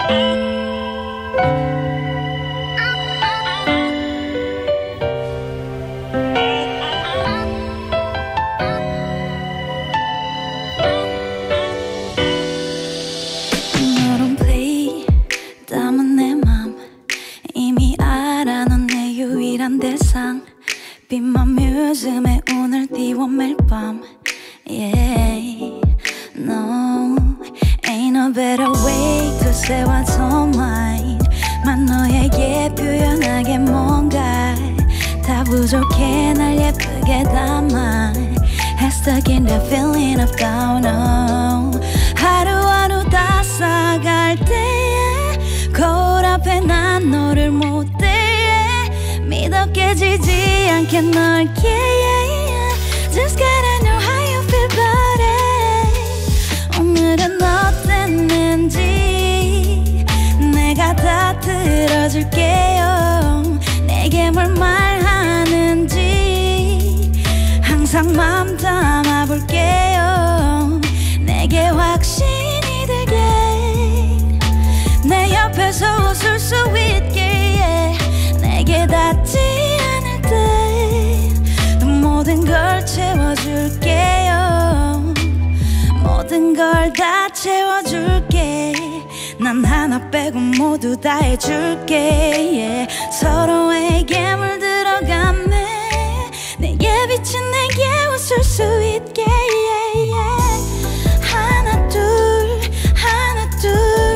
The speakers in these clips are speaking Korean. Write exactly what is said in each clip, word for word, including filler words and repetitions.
대상 Be my museum에 오늘 띄워 매일 밤 Yeah No Ain't no better way to say what's on mine 만 너에게 표현하게 뭔가 다 부족해 날 예쁘게 담아 Head stuck in the feeling of down oh. 하루하루 다 쌓아갈 때에 거울 앞에 난 너를 못 믿어 깨지지 않게 넓게 yeah, yeah. Just gotta know how you feel about it 오늘은 어땠는지 내가 다 들어줄게요 내게 뭘 말하는지 항상 맘 담아볼게요 내게 확신이 들게 내 옆에서 웃을 수 있게 yeah. 내게 닿지 않을 때 모든 걸 채워줄게요 모든 걸 다 채워줄게 난 하나 빼고 모두 다 해줄게 yeah. 서로에게 물들어가네 내게 비친 내게 웃을 수 있게 yeah, yeah. 하나 둘 하나 둘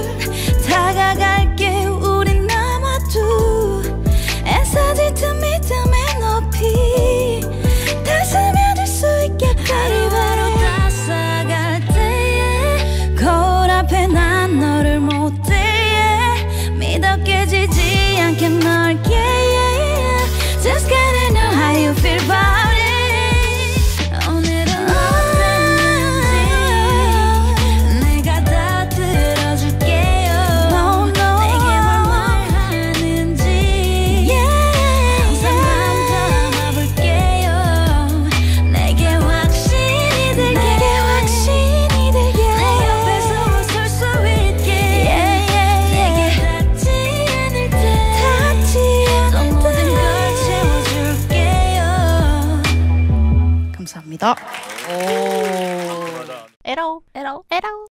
다가갈게 우린 남아도 애써질 틈 믿음의 높이 다 스며들 수 있게 하루하루 다 쌓아갈 때에 거울 앞에 난 너를 못해 믿어 깨지지 않게 넓게 yeah. Just gotta know how you feel about it 오늘은 어땠는지 내가 다 들어줄게요 no, no. 내게 뭘 말하는지 감사합니다. 에러 에러 에러